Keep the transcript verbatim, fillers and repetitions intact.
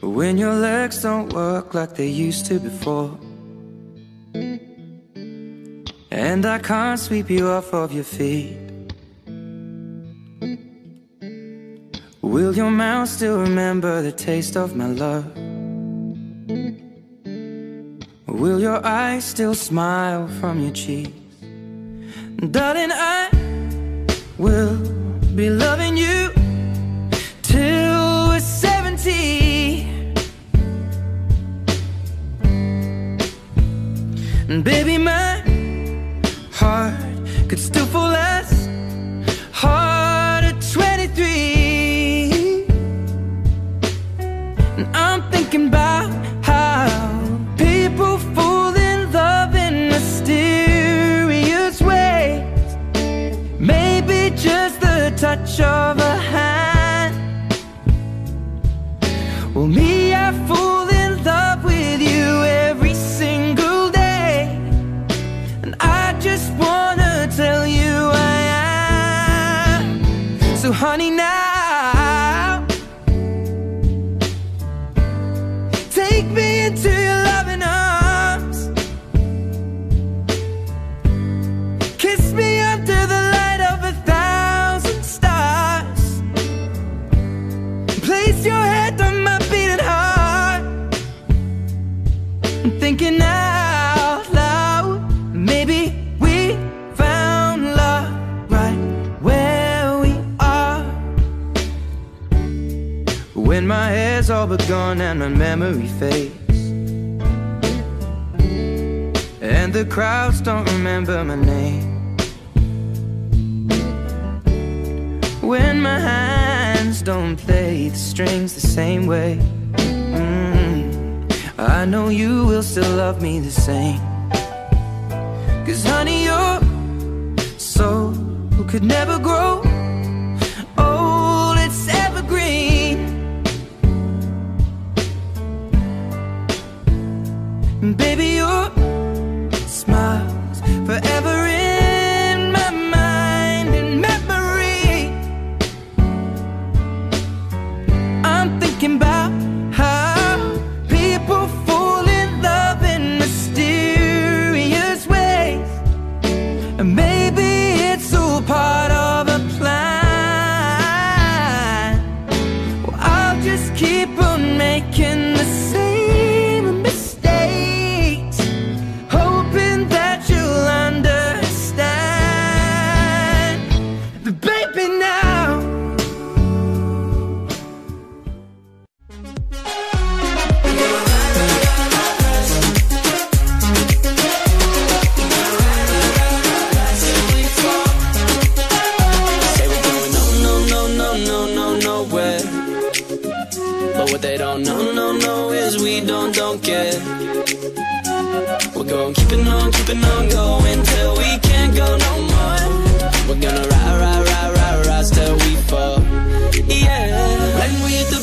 when your legs don't work like they used to before, and I can't sweep you off of your feet. Will your mouth still remember the taste of my love? Will your eyes still smile from your cheeks? Darling, I will be loving you till we're seventy. And baby, my heart could still fall as hard at twenty-three. And I'm thinking about how people fall in love in mysterious ways. Maybe just the touch of a hand. Well, me, I fall in love with you every single day, and I just wanna tell you I am. So honey, now take me into your loving arms. Kiss me under the light of a thousand stars. Place your head on my beating heart. I'm thinking out loud, maybe we found love right where we are. When my hair's all but gone and my memory fades, and the crowds don't remember my name, when my hands don't play the strings the same way, mm, I know you will still love me the same. Cause honey, your soul could never grow old, it's evergreen. And baby, your smile's forever in my mind and memory. I'm thinking about how people fall in love in mysterious ways, and maybe it's all part of a plan. Well, I'll just keep on making the same mistakes, hoping that you'll understand. But baby, now say we're going no, no, no, no, no, no, nowhere. But what they don't know, no, no, is we don't, don't care. We're going keeping on, keeping on going till we can't go no more. We're gonna ride, ride, ride, ride, rise till we fall. Yeah. When we hit the